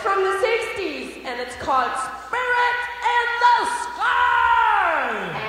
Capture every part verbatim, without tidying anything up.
from the sixties, and it's called Spirit in the Sky.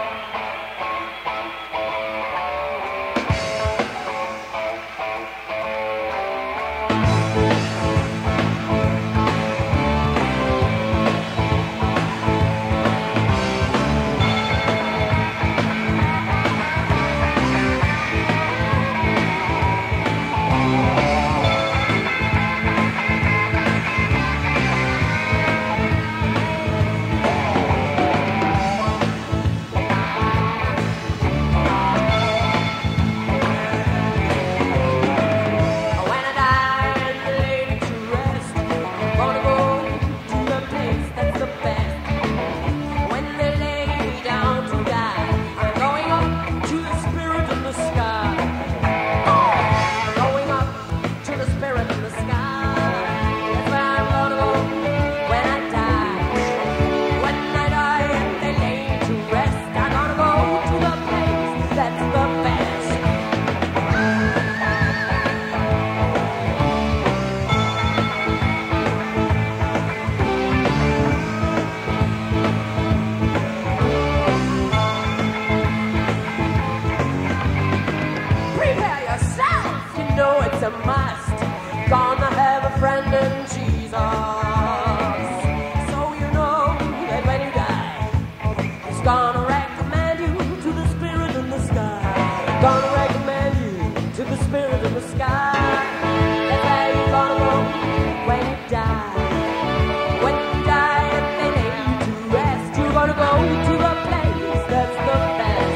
A must, gonna have a friend in Jesus. So you know that when you die, He's gonna recommend you to the Spirit in the sky. Gonna recommend you to the Spirit in the sky. That's where you're gonna go when you die. When you die and they lay you to rest, you're gonna go to the place that's the best.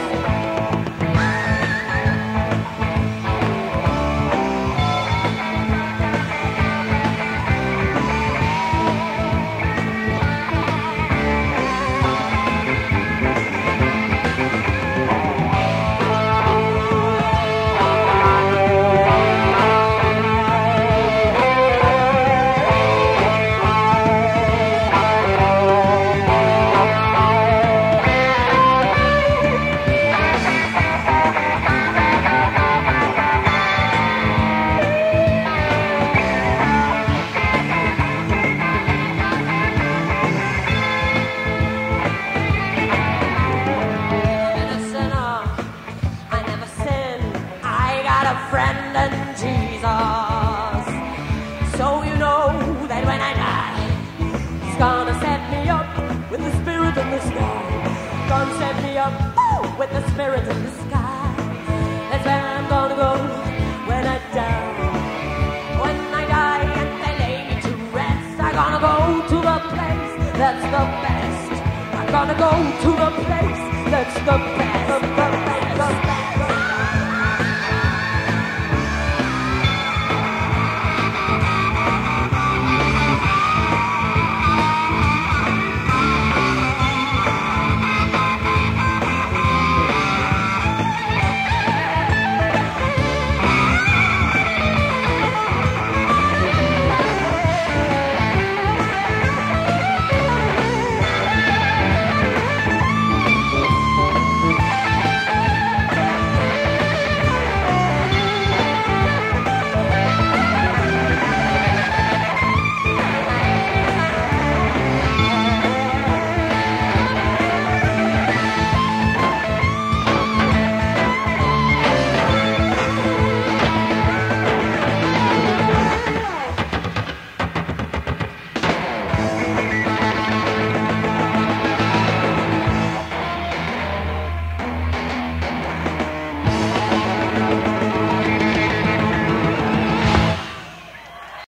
Friend in Jesus. So you know that when I die, He's gonna set me up with the Spirit in the sky. Gonna set me up ooh, with the Spirit in the sky. That's where I'm gonna go when I die. When I die and they lay me to rest, I'm gonna go to the place that's the best. I'm gonna go to the place that's the best.